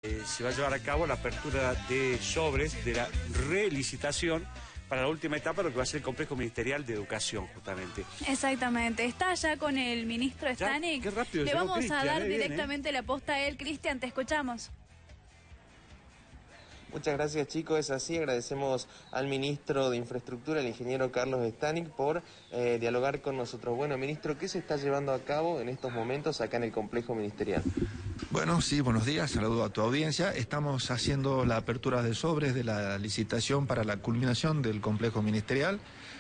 Se va a llevar a cabo la apertura de sobres de la relicitación para la última etapa, lo que va a ser el complejo ministerial de educación, justamente. Exactamente. Está ya con el ministro Stanik. Qué rápido Le llegó vamos Cristian, a dar bien, directamente la posta a él. Cristian, te escuchamos. Muchas gracias, chicos. Es así, agradecemos al ministro de Infraestructura, el ingeniero Carlos Stanik, por dialogar con nosotros. Bueno, ministro, ¿qué se está llevando a cabo en estos momentos acá en el complejo ministerial? Bueno, sí, buenos días, saludo a tu audiencia. Estamos haciendo la apertura de sobres de la licitación para la culminación del complejo ministerial.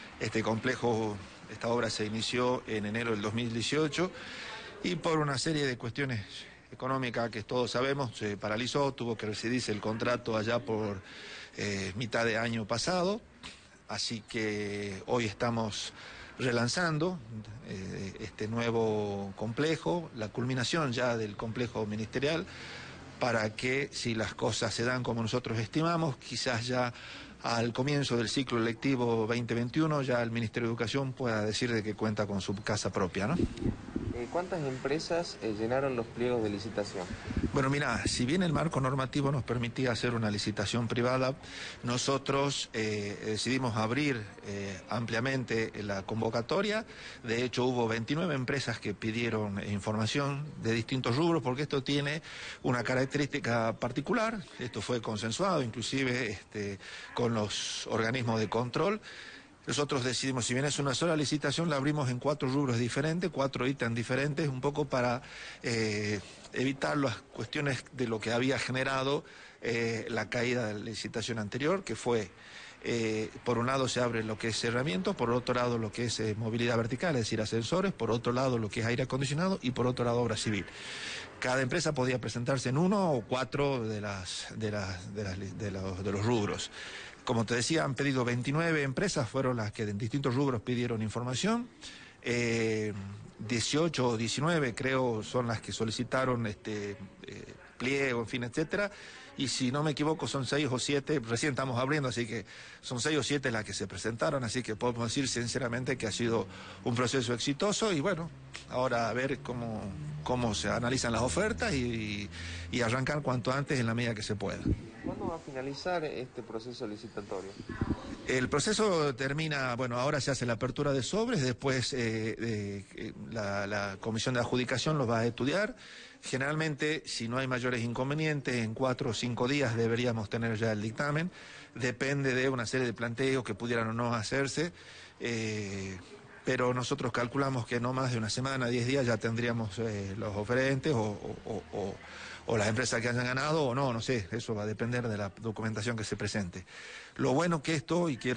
Esta obra se inició en enero del 2018 y por una serie de cuestiones económicas que todos sabemos se paralizó, tuvo que rescindirse el contrato allá por mitad de año pasado, así que hoy estamos relanzando este nuevo complejo, la culminación ya del complejo ministerial, para que si las cosas se dan como nosotros estimamos, quizás ya al comienzo del ciclo lectivo 2021 ya el Ministerio de Educación pueda decir de que cuenta con su casa propia, ¿no? ¿Cuántas empresas llenaron los pliegos de licitación? Bueno, mira, si bien el marco normativo nos permitía hacer una licitación privada, nosotros decidimos abrir ampliamente la convocatoria. De hecho, hubo 29 empresas que pidieron información de distintos rubros, porque esto tiene una característica particular. Esto fue consensuado, inclusive con los organismos de control. Nosotros decidimos, si bien es una sola licitación, la abrimos en 4 rubros diferentes, 4 ítems diferentes, un poco para evitar las cuestiones de lo que había generado la caída de la licitación anterior, que fue, por un lado se abre lo que es cerramiento, por otro lado lo que es movilidad vertical, es decir, ascensores, por otro lado lo que es aire acondicionado y por otro lado obra civil. Cada empresa podía presentarse en 1 o 4 de los rubros. Como te decía, han pedido 29 empresas, fueron las que en distintos rubros pidieron información. 18 o 19 creo son las que solicitaron pliego, en fin, etcétera. Y si no me equivoco son 6 o 7, recién estamos abriendo, así que son 6 o 7 las que se presentaron, así que podemos decir sinceramente que ha sido un proceso exitoso y bueno, ahora a ver cómo se analizan las ofertas y arrancar cuanto antes en la medida que se pueda. ¿Cuándo va a finalizar este proceso licitatorio? El proceso termina, bueno, ahora se hace la apertura de sobres, después la comisión de adjudicación los va a estudiar. Generalmente, si no hay mayores inconvenientes, en 4 o 5 días deberíamos tener ya el dictamen. Depende de una serie de planteos que pudieran o no hacerse, pero nosotros calculamos que no más de una semana, 10 días ya tendríamos los oferentes o las empresas que hayan ganado o no sé, eso va a depender de la documentación que se presente. Lo bueno que esto, y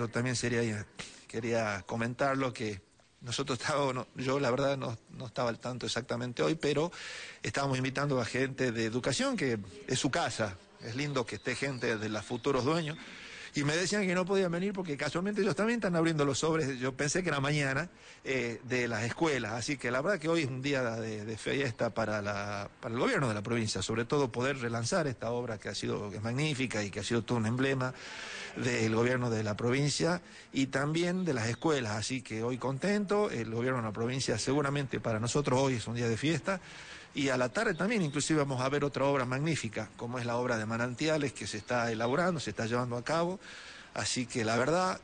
quería comentarlo, que nosotros yo la verdad no estaba al tanto exactamente hoy, pero estábamos invitando a gente de educación, que es su casa, es lindo que esté gente de los futuros dueños, y me decían que no podían venir porque casualmente ellos también están abriendo los sobres, yo pensé que era mañana, de las escuelas, así que la verdad que hoy es un día de fiesta para el gobierno de la provincia, sobre todo poder relanzar esta obra que es magnífica y que ha sido todo un emblema del gobierno de la provincia y también de las escuelas, así que hoy contento, el gobierno de la provincia seguramente para nosotros hoy es un día de fiesta. Y a la tarde también inclusive vamos a ver otra obra magnífica, como es la obra de manantiales que se está elaborando, se está llevando a cabo. Así que la verdad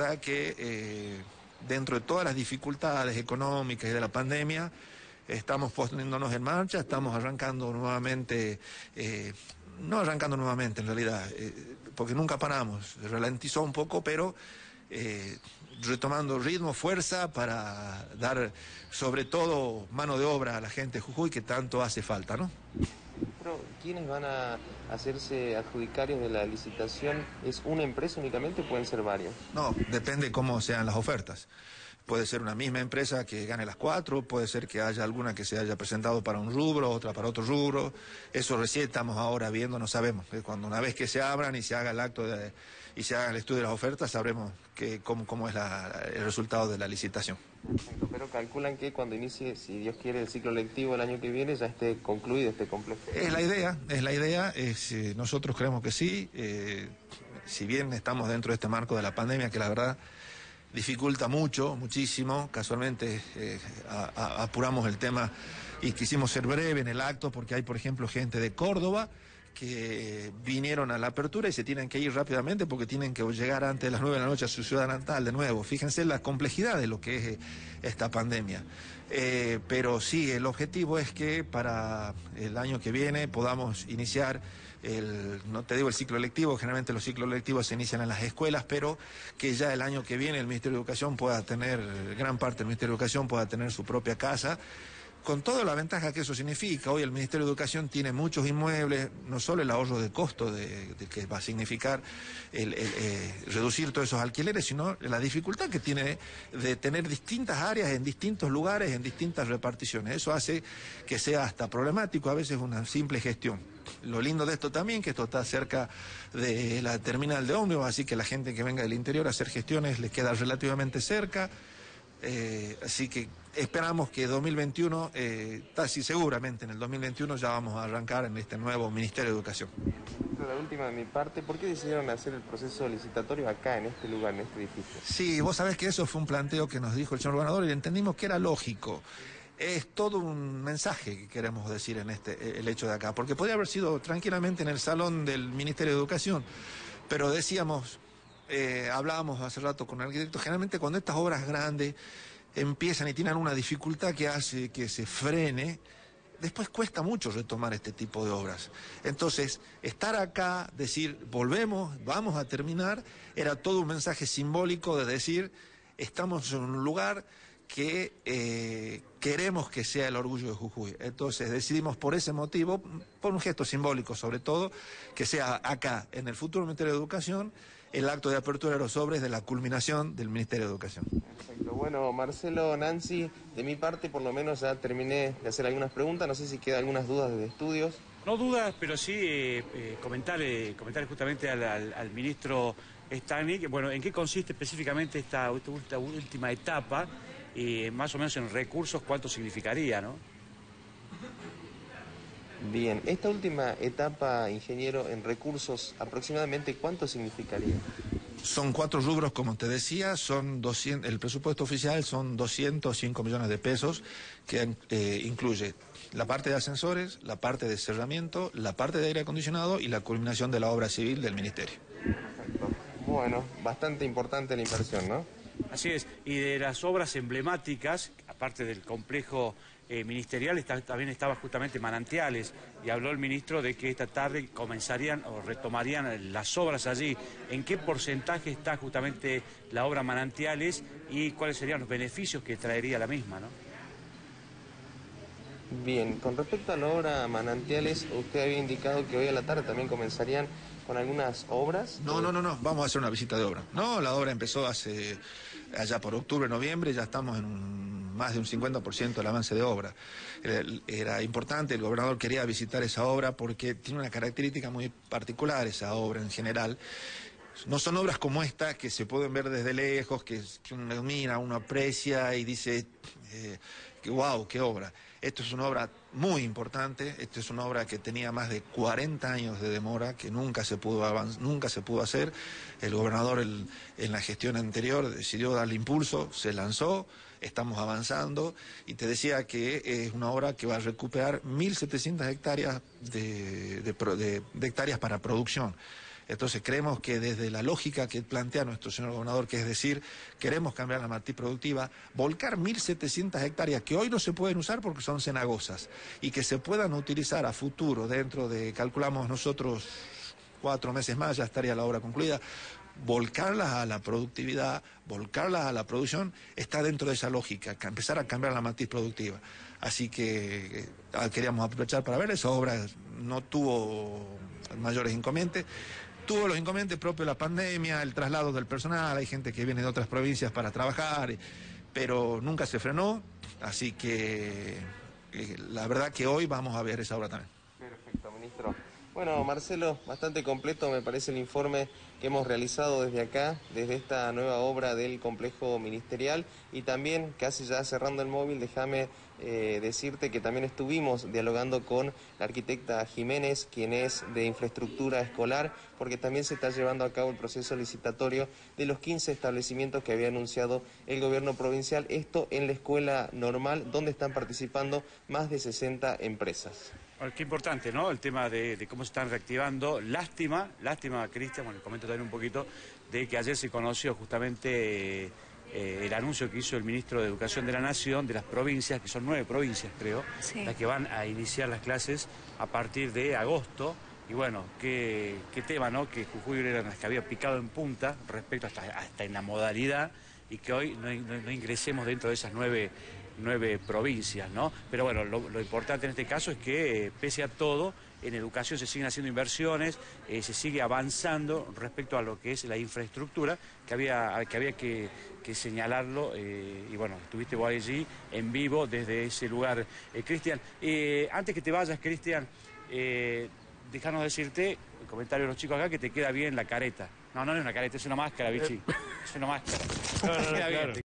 que dentro de todas las dificultades económicas y de la pandemia, estamos poniéndonos en marcha, estamos arrancando nuevamente, no arrancando nuevamente en realidad, porque nunca paramos, ralentizó un poco, pero retomando ritmo, fuerza para dar sobre todo mano de obra a la gente de Jujuy que tanto hace falta, ¿no? Pero, ¿quiénes van a hacerse adjudicarios de la licitación? ¿Es una empresa únicamente o pueden ser varias? No, depende cómo sean las ofertas. Puede ser una misma empresa que gane las 4, puede ser que haya alguna que se haya presentado para un rubro, otra para otro rubro. Eso recién estamos ahora viendo, no sabemos. Cuando una vez que se abran y se haga el acto y se haga el estudio de las ofertas, sabremos cómo es el resultado de la licitación. Perfecto, pero calculan que cuando inicie, si Dios quiere, el ciclo lectivo el año que viene ya esté concluido este complejo. Es la idea, nosotros creemos que sí, si bien estamos dentro de este marco de la pandemia, que la verdad dificulta muchísimo, casualmente apuramos el tema y quisimos ser breve en el acto porque hay, por ejemplo, gente de Córdoba que vinieron a la apertura y se tienen que ir rápidamente porque tienen que llegar antes de las 9 de la noche a su ciudad natal de nuevo. Fíjense la complejidad de lo que es esta pandemia. Pero sí, el objetivo es que para el año que viene podamos iniciar no te digo el ciclo lectivo, generalmente los ciclos lectivos se inician en las escuelas, pero que ya el año que viene el Ministerio de Educación pueda tener, gran parte del Ministerio de Educación pueda tener su propia casa, con toda la ventaja que eso significa. Hoy el Ministerio de Educación tiene muchos inmuebles, no solo el ahorro de costo de que va a significar reducir todos esos alquileres, sino la dificultad que tiene de tener distintas áreas en distintos lugares, en distintas reparticiones. Eso hace que sea hasta problemático a veces una simple gestión. Lo lindo de esto también, que esto está cerca de la terminal de ómnibus, así que la gente que venga del interior a hacer gestiones les queda relativamente cerca. Así que esperamos que 2021, casi seguramente en el 2021 ya vamos a arrancar en este nuevo Ministerio de Educación. La última de mi parte, ¿por qué decidieron hacer el proceso licitatorio acá, en este lugar, en este edificio? Sí, vos sabés que eso fue un planteo que nos dijo el señor gobernador y entendimos que era lógico. Es todo un mensaje que queremos decir en el hecho de acá, porque podría haber sido tranquilamente en el salón del Ministerio de Educación, pero decíamos, hablábamos hace rato con el arquitecto, generalmente cuando estas obras grandes empiezan y tienen una dificultad que hace que se frene, después cuesta mucho retomar este tipo de obras. Entonces, estar acá, decir, volvemos, vamos a terminar, era todo un mensaje simbólico de decir, estamos en un lugar que queremos que sea el orgullo de Jujuy. Entonces decidimos por ese motivo, por un gesto simbólico sobre todo, que sea acá, en el futuro Ministerio de Educación, el acto de apertura de los sobres de la culminación del Ministerio de Educación. Perfecto. Bueno, Marcelo, Nancy, de mi parte por lo menos ya terminé de hacer algunas preguntas, no sé si quedan algunas dudas de estudios. No dudas, pero sí comentar justamente al ministro Stanik, bueno, en qué consiste específicamente esta última etapa, y más o menos en recursos, ¿cuánto significaría, no? Bien, esta última etapa, ingeniero, en recursos, aproximadamente ¿cuánto significaría? Son 4 rubros, como te decía, el presupuesto oficial son 205 millones de pesos, que incluye la parte de ascensores, la parte de cerramiento, la parte de aire acondicionado y la culminación de la obra civil del Ministerio. Perfecto. Bueno, bastante importante la inversión, ¿no? Así es, y de las obras emblemáticas, aparte del complejo ministerial, también estaba justamente Manantiales, y habló el ministro de que esta tarde comenzarían o retomarían las obras allí. ¿En qué porcentaje está justamente la obra Manantiales y cuáles serían los beneficios que traería la misma, no? Bien, con respecto a la obra Manantiales, usted había indicado que hoy a la tarde también comenzarían con algunas obras. No, vamos a hacer una visita de obra. No, la obra empezó allá por octubre, noviembre, ya estamos en más de un 50% del avance de obra. Era importante, el gobernador quería visitar esa obra porque tiene una característica muy particular esa obra en general. No son obras como esta que se pueden ver desde lejos, que uno mira, uno aprecia y dice, wow, qué obra. Esto es una obra muy importante, esto es una obra que tenía más de 40 años de demora, que nunca se pudo hacer. El gobernador en la gestión anterior decidió darle impulso, se lanzó, estamos avanzando, y te decía que es una obra que va a recuperar 1.700 hectáreas de hectáreas para producción. Entonces creemos que desde la lógica que plantea nuestro señor gobernador, que es decir, queremos cambiar la matriz productiva, volcar 1.700 hectáreas que hoy no se pueden usar porque son cenagosas y que se puedan utilizar a futuro dentro de, calculamos nosotros, 4 meses más, ya estaría la obra concluida. Volcarlas a la productividad, volcarlas a la producción, está dentro de esa lógica, que empezar a cambiar la matriz productiva. Así que queríamos aprovechar para ver, esa obra no tuvo mayores inconvenientes. Tuvo los inconvenientes propios de la pandemia, el traslado del personal, hay gente que viene de otras provincias para trabajar, pero nunca se frenó, así que la verdad que hoy vamos a ver esa obra también. Perfecto, ministro. Bueno, Marcelo, bastante completo me parece el informe que hemos realizado desde acá, desde esta nueva obra del complejo ministerial, y también, casi ya cerrando el móvil, déjame decirte que también estuvimos dialogando con la arquitecta Jiménez, quien es de infraestructura escolar, porque también se está llevando a cabo el proceso licitatorio de los 15 establecimientos que había anunciado el gobierno provincial, esto en la escuela normal, donde están participando más de 60 empresas. Bueno, qué importante, ¿no? El tema de cómo se están reactivando. Lástima, Cristian, bueno, comento también un poquito, de que ayer se conoció justamente el anuncio que hizo el ministro de Educación de la Nación de las provincias, que son 9 provincias, creo, Sí. las que van a iniciar las clases a partir de agosto. Y bueno, qué tema, ¿no? Que Jujuy era las que había picado en punta respecto hasta en la modalidad, y que hoy no ingresemos dentro de esas nueve provincias, ¿no? Pero bueno, lo importante en este caso es que, pese a todo, en educación se siguen haciendo inversiones, se sigue avanzando respecto a lo que es la infraestructura, que había que señalarlo, y bueno, estuviste vos allí en vivo desde ese lugar. Cristian, antes que te vayas, Cristian, déjanos decirte, el comentario de los chicos acá, que te queda bien la careta. No es una careta, es una máscara, bichi. Es una máscara. No, Te queda bien, claro.